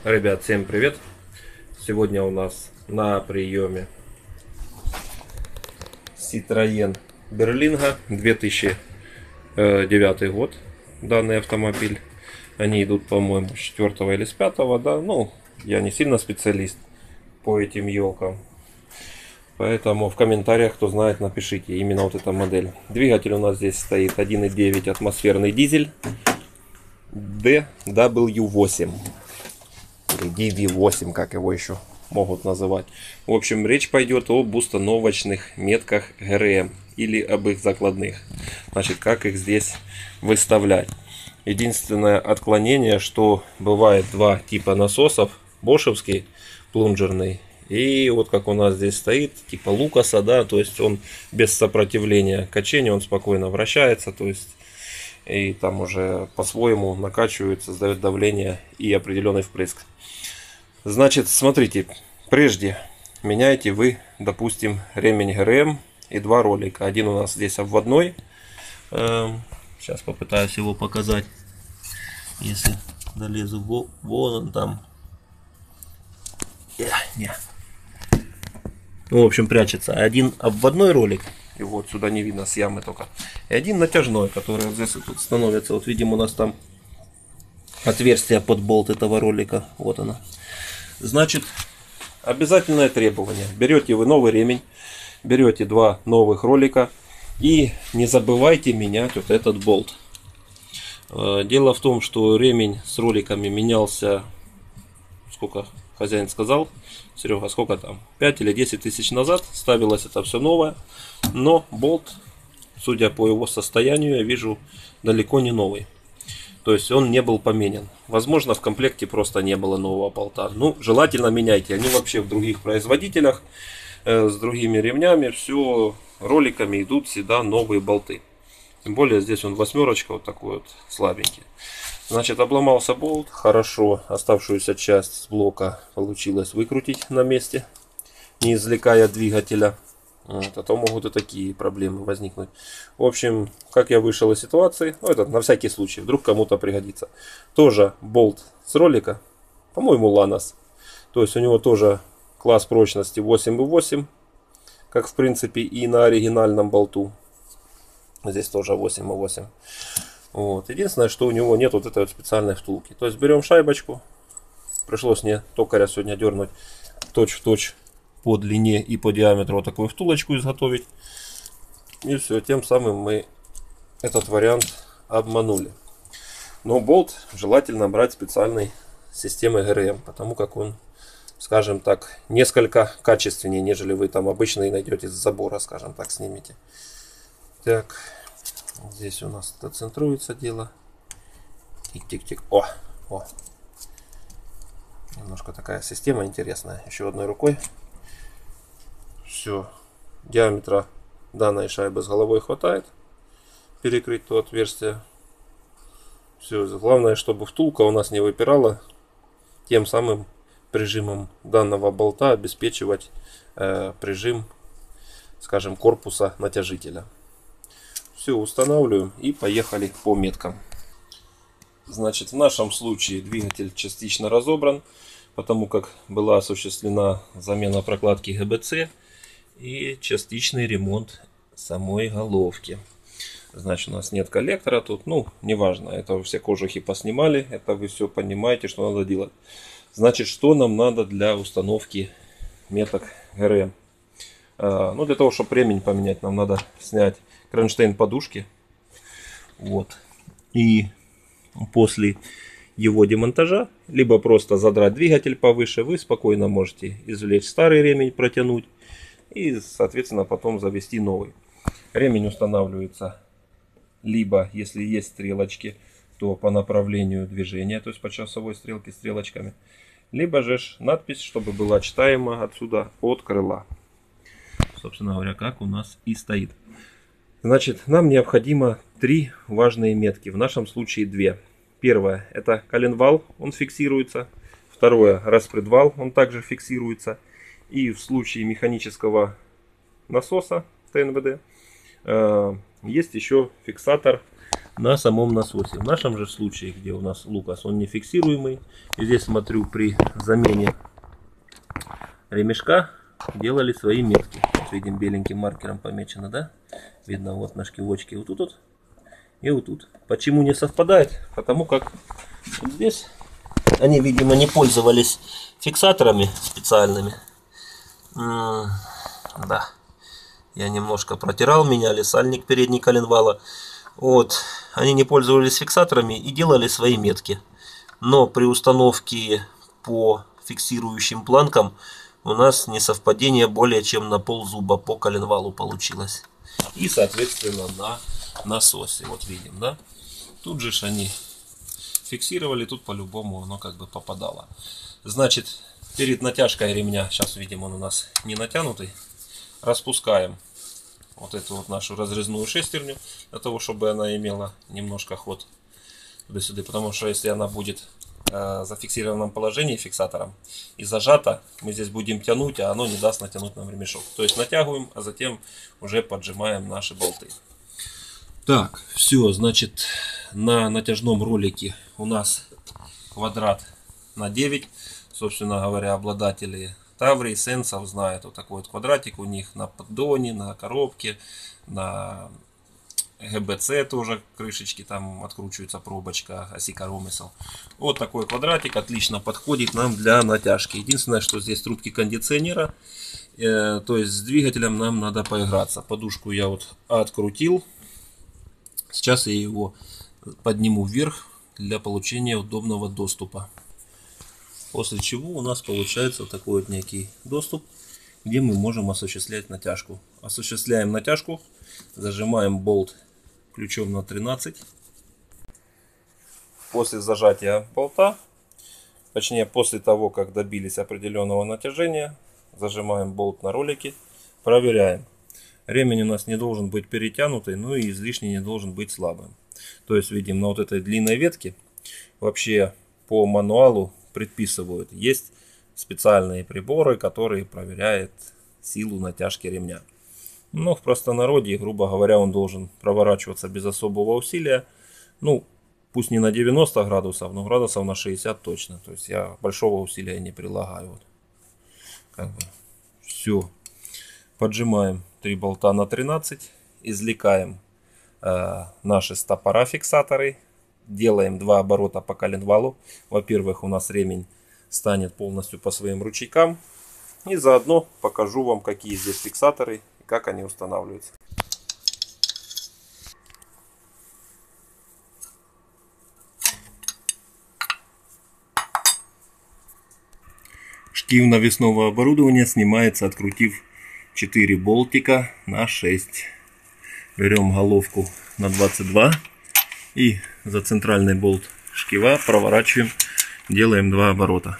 Ребят, всем привет! Сегодня у нас на приеме Citroën Berlingo 2009 год. Данный автомобиль. Они идут, по-моему, с 4 или с 5, да. Ну, я не сильно специалист по этим елкам. Поэтому в комментариях, кто знает, напишите именно вот эта модель. Двигатель у нас здесь стоит 1,9 атмосферный дизель DW8. Или DV8, как его еще могут называть. В общем, речь пойдет об установочных метках ГРМ или об их закладных. Значит, как их здесь выставлять. Единственное отклонение, что бывает два типа насосов. Бошевский, плунжерный. И вот как у нас здесь стоит, типа Лукаса, да, то есть он без сопротивления качения, он спокойно вращается, то есть и там уже по-своему накачивает, создает давление и определенный впрыск. Значит, смотрите, прежде меняете вы, допустим, ремень ГРМ и два ролика. Один у нас здесь обводной. Сейчас попытаюсь его показать. Если долезу, вон он там. Ну, в общем, прячется. Один обводной ролик. И вот сюда не видно, с ямы только. И один натяжной, который вот здесь тут становится. Вот видим, у нас там отверстие под болт этого ролика. Вот оно. Значит, обязательное требование. Берете вы новый ремень, берете два новых ролика и не забывайте менять вот этот болт. Дело в том, что ремень с роликами менялся, сколько хозяин сказал, Серега, сколько там, 5 или 10 тысяч назад, ставилось это все новое, но болт, судя по его состоянию, я вижу далеко не новый. То есть он не был поменен. Возможно, в комплекте просто не было нового болта. Ну, желательно меняйте. Они вообще в других производителях с другими ремнями, все роликами идут всегда новые болты. Тем более здесь он восьмерочка, вот такой вот слабенький. Значит, обломался болт. Хорошо, оставшуюся часть с блока получилось выкрутить на месте, не извлекая двигателя. Вот, а то могут и такие проблемы возникнуть. В общем, как я вышел из ситуации, ну, это на всякий случай, вдруг кому-то пригодится. Тоже болт с ролика, по-моему, Ланос. То есть у него тоже класс прочности 8,8, как в принципе и на оригинальном болту. Здесь тоже 8,8. Вот. Единственное, что у него нет вот этой вот специальной втулки. То есть берем шайбочку. Пришлось мне токаря сегодня дернуть точь-в-точь по длине и по диаметру вот такую втулочку изготовить. И все, тем самым мы этот вариант обманули. Но болт желательно брать специальной системой ГРМ, потому как он, скажем так, несколько качественнее, нежели вы там обычный найдете с забора, скажем так, снимете. Так, здесь у нас центруется дело. Тик-тик-тик. О! Немножко такая система интересная. Еще одной рукой. Все, диаметра данной шайбы с головой хватает перекрыть то отверстие. Все, главное, чтобы втулка у нас не выпирала, тем самым прижимом данного болта обеспечивать прижим, скажем, корпуса натяжителя. Все, устанавливаем и поехали по меткам. Значит, в нашем случае двигатель частично разобран, потому как была осуществлена замена прокладки ГБЦ и частичный ремонт самой головки. Значит, у нас нет коллектора тут, ну, неважно, это все кожухи поснимали, это вы все понимаете, что надо делать. Значит, что нам надо для установки меток ГРМ? Ну, для того, чтобы ремень поменять, нам надо снять кронштейн подушки. Вот. И после его демонтажа, либо просто задрать двигатель повыше, вы спокойно можете извлечь старый ремень, протянуть и, соответственно, потом завести новый. Ремень устанавливается либо, если есть стрелочки, то по направлению движения, то есть по часовой стрелке стрелочками, либо же надпись, чтобы была читаема отсюда от крыла. Собственно говоря, как у нас и стоит. Значит, нам необходимо три важные метки, в нашем случае две. Первое, это коленвал, он фиксируется. Второе, распредвал, он также фиксируется. И в случае механического насоса ТНВД есть еще фиксатор на самом насосе. В нашем же случае, где у нас Лукас, он не фиксируемый. И здесь смотрю, при замене ремешка делали свои метки. Вот видим, беленьким маркером помечено, да? Видно вот на шкивочке вот тут вот и вот тут. Почему не совпадает? Потому как вот здесь они, видимо, не пользовались фиксаторами специальными. Да. Я немножко протирал, меняли сальник передний коленвала. Вот. Они не пользовались фиксаторами и делали свои метки. Но при установке по фиксирующим планкам у нас несовпадение более чем на ползуба по коленвалу получилось. И, соответственно, на насосе. Вот видим, да? Тут же они фиксировали, тут по-любому оно как бы попадало. Значит, перед натяжкой ремня, сейчас видим, он у нас не натянутый, распускаем вот эту вот нашу разрезную шестерню, для того, чтобы она имела немножко ход туда-сюда. Потому что если она будет в зафиксированном положении фиксатором и зажата, мы здесь будем тянуть, а оно не даст натянуть нам ремешок. То есть натягиваем, а затем уже поджимаем наши болты. Так, все, значит, на натяжном ролике у нас квадрат на 9. Собственно говоря, обладатели Таврий, Сенсов знают вот такой вот квадратик у них на поддоне, на коробке, на ГБЦ тоже крышечки, там откручивается пробочка, оси коромысел. Вот такой квадратик отлично подходит нам для натяжки. Единственное, что здесь трубки кондиционера, то есть с двигателем нам надо поиграться. Подушку я вот открутил. Сейчас я его подниму вверх для получения удобного доступа. После чего у нас получается вот такой вот некий доступ, где мы можем осуществлять натяжку. Осуществляем натяжку, зажимаем болт ключом на 13. После зажатия болта, точнее после того, как добились определенного натяжения, зажимаем болт на ролике, проверяем. Ремень у нас не должен быть перетянутый, но и излишне не должен быть слабым. То есть видим, на вот этой длинной ветке вообще по мануалу предписывают, есть специальные приборы, которые проверяют силу натяжки ремня. Но в простонародье, грубо говоря, он должен проворачиваться без особого усилия. Ну, пусть не на 90 градусов, но градусов на 60 точно. То есть я большого усилия не прилагаю. Вот. Как бы. Все. Поджимаем 3 болта на 13. Извлекаем наши стопора фиксаторы. Делаем 2 оборота по коленвалу. Во-первых, у нас ремень станет полностью по своим ручейкам. И заодно покажу вам, какие здесь фиксаторы и как они устанавливаются. Шкив навесного оборудования снимается, открутив 4 болтика на 6. Берем головку на 22 и за центральный болт шкива проворачиваем, делаем 2 оборота.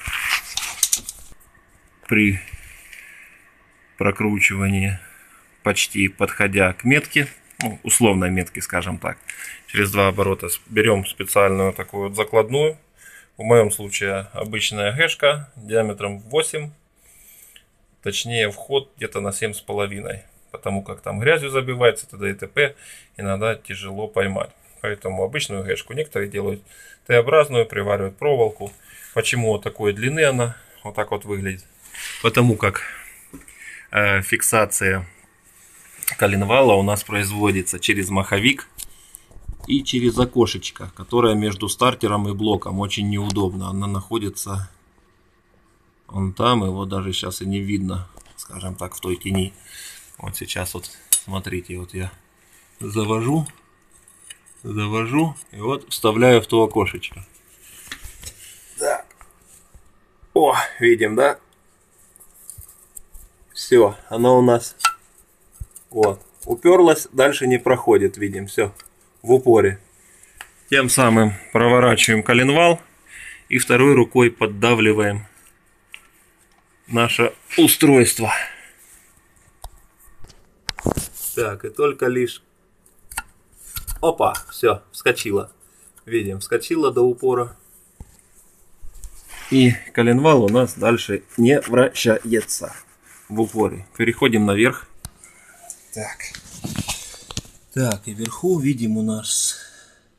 При прокручивании, почти подходя к метке, ну, условной метке, скажем так, через 2 оборота берем специальную такую вот закладную. В моем случае обычная гэшка диаметром 8, точнее вход где-то на 7,5, потому как там грязью забивается, т.д. и т.п. иногда тяжело поймать. Поэтому обычную гэшку некоторые делают Т-образную, приваривают проволоку. Почему вот такой длины она вот так вот выглядит? Потому как фиксация коленвала у нас производится через маховик и через окошечко, которое между стартером и блоком. Очень неудобно. Она находится вон там, его даже сейчас и не видно, скажем так, в той тени. Вот сейчас вот смотрите, вот я завожу и вот вставляю в то окошечко. Так. О, видим, да? Все, оно у нас вот уперлось, дальше не проходит, видим, все в упоре. Тем самым проворачиваем коленвал и второй рукой поддавливаем наше устройство. Так, и только лишь... Опа, все, вскочило. Видим, вскочило до упора. И коленвал у нас дальше не вращается в упоре. Переходим наверх. Так, и вверху видим у нас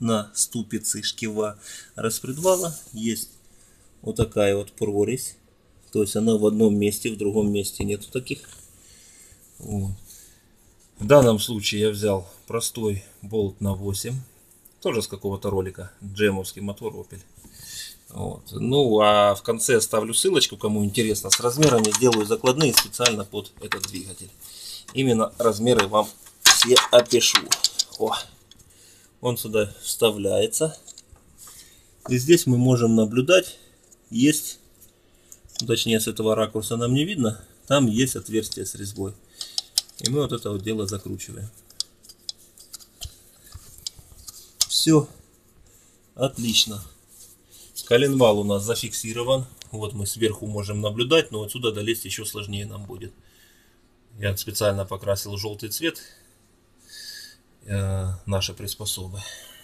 на ступице шкива распредвала есть вот такая вот прорезь. То есть она в одном месте, в другом месте нету таких. Вот. В данном случае я взял простой болт на 8. Тоже с какого-то ролика. Джемовский мотор Opel. Вот. Ну а в конце оставлю ссылочку, кому интересно, с размерами. Сделаю закладные специально под этот двигатель. Именно размеры вам все опишу. О, он сюда вставляется. И здесь мы можем наблюдать, есть, точнее с этого ракурса нам не видно, там есть отверстие с резьбой. И мы вот это вот дело закручиваем. Все отлично. Коленвал у нас зафиксирован. Вот мы сверху можем наблюдать, но отсюда долезть еще сложнее нам будет. Я специально покрасил желтый цвет наши приспособы,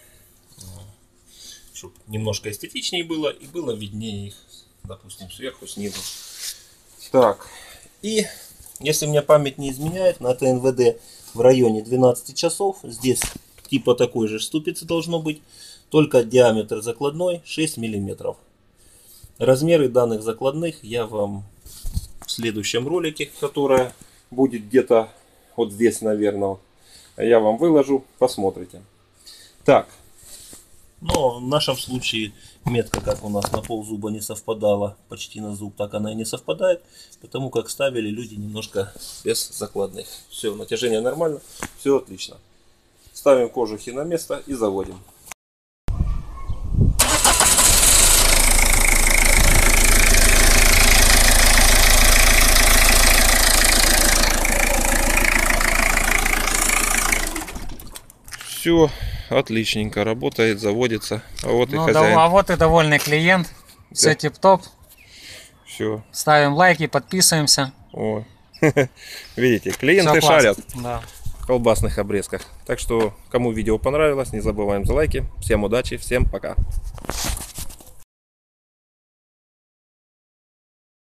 чтобы немножко эстетичнее было и было виднее их, допустим, сверху, снизу. Так, и если мне память не изменяет, на ТНВД в районе 12 часов. Здесь типа такой же ступицы должно быть, только диаметр закладной 6 мм. Размеры данных закладных я вам в следующем ролике, которое будет где-то вот здесь, наверное, я вам выложу, посмотрите. Так, но в нашем случае метка, как у нас на ползуба не совпадала, почти на зуб, так она и не совпадает, потому как ставили люди немножко без закладных. Все, натяжение нормально, все отлично. Ставим кожухи на место и заводим. Все отличненько работает, заводится. А вот ну, и хозяин. А вот и довольный клиент. Все тип-топ. Все. Ставим лайки, подписываемся. О. Видите, клиенты шарят да. в колбасных обрезках. Так что, кому видео понравилось, не забываем за лайки. Всем удачи, всем пока.